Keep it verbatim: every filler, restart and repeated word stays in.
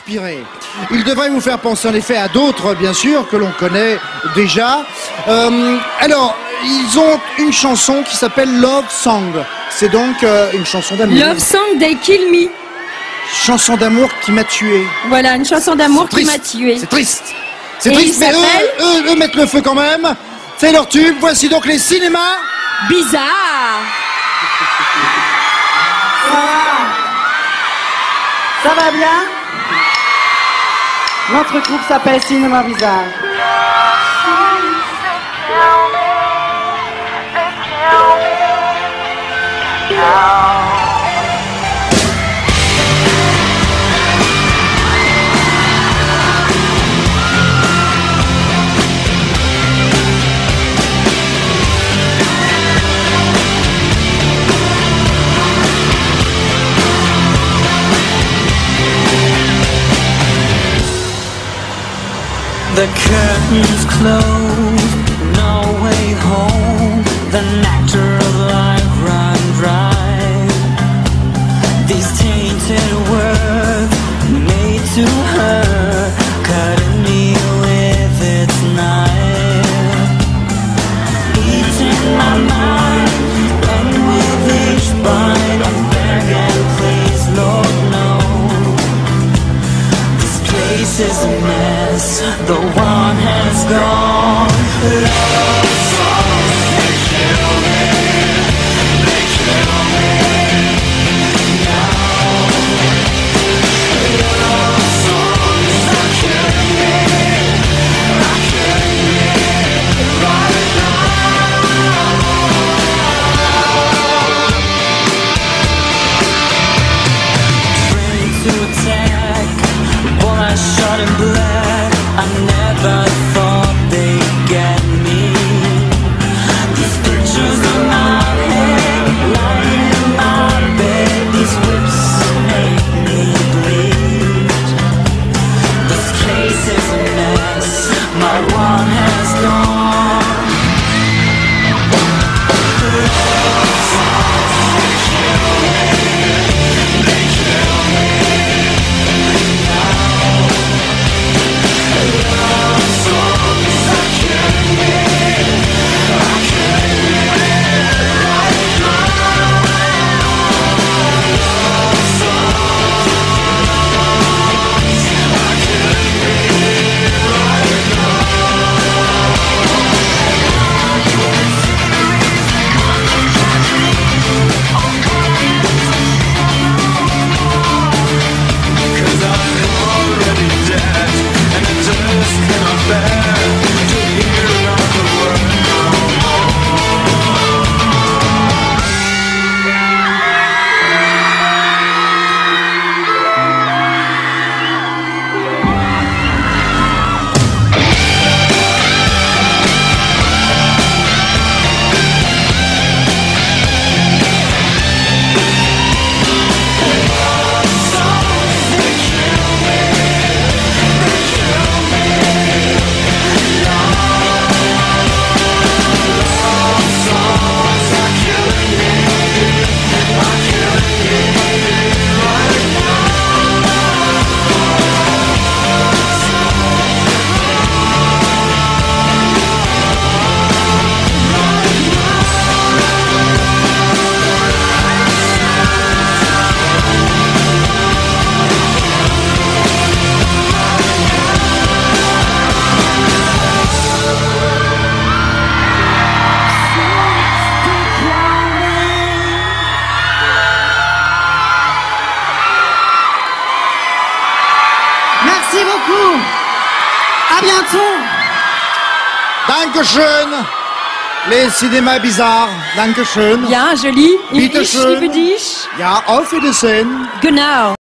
inspiré. Il devrait vous faire penser en effet à d'autres, bien sûr, que l'on connaît déjà. Euh, alors, ils ont une chanson qui s'appelle Love Song. C'est donc euh, une chanson d'amour. Love Song, They Kill Me. Chanson d'amour qui m'a tué. Voilà, une chanson d'amour qui m'a tué. C'est triste. C'est Et triste, il mais s'appelle eux, eux, eux mettent le feu quand même. C'est leur tube. Voici donc les cinémas Bizarre. Ça va? Ça va bien? Notre groupe s'appelle Cinéma Bizarre. The curtains close, no way home. The nectar of life run dry. These tainted words made to her, cutting me with its knife, eating my mind, and with each bite I'm begging, please, Lord, no. This place is a mess, the one has gone. Love songs, they kill me, they kill me now. Love songs are killing me, are killing me right now. Trained to attack, born I shot in black. I never thought they'd get me. These pictures of my head lying in my bed, these whips make me bleed. This case is a mess, my one has gone. Love songs, they kill me, they kill me now. Love songs are killing me, are killing me right now. Love songs are killing me right now. Cause I'm already dead, and I just cannot bear to hear another word no Merci beaucoup. À bientôt. Dankeschön. Les cinémas bizarres. Dankeschön. Bien, joli. Bitte Ich schön. liebe dich. Ja, auf Wiedersehen. Genau.